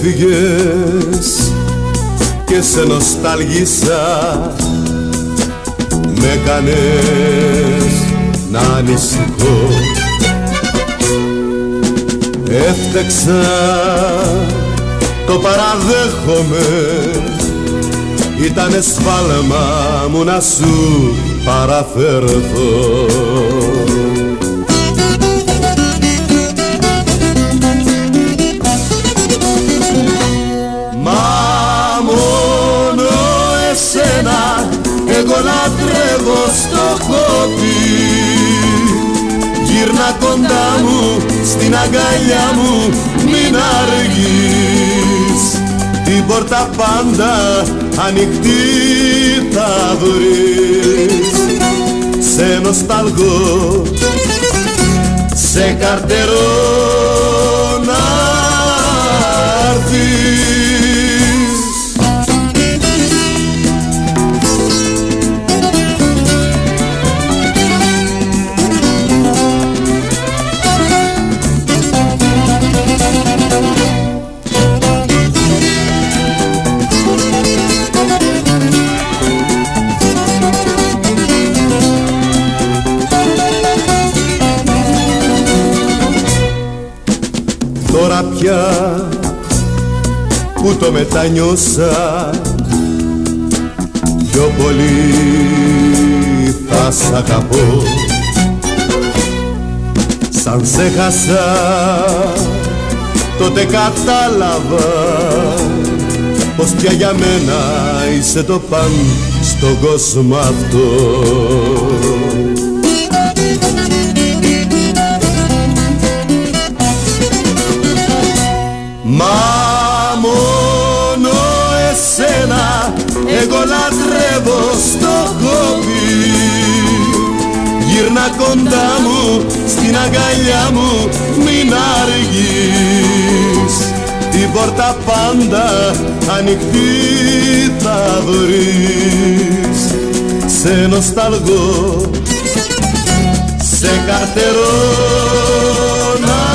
έφυγες και σε νοσταλγίσα, με κάνες να ανησυχώ. Έφταξα, το παραδέχομαι, ήτανε σφάλμα μου να σου παραφερθώ. Μα μόνο εσένα εγώ λατρεύω στο χώπι. Γύρνα κοντά μου, στην αγκαλιά μου, μην αργείς. Την πόρτα πάντα ανοιχτή θα βρεις. Σε νοσταλγώ, σε καρτερώ να έρθεις. Τώρα πια που το μετανιώσα, πιο πολύ θα σ' αγαπώ. Σαν σε χάσα τότε κατάλαβα πως πια για μένα είσαι το παν στον κόσμο αυτό. Μα μόνο εσένα εγώ λατρεύω στο χώπι. Γύρνα κοντά μου, στην αγκαλιά μου, μην αργείς. Την πόρτα πάντα ανοιχτή θα βρεις. Σε νοσταλγώ, σε καρτερώ να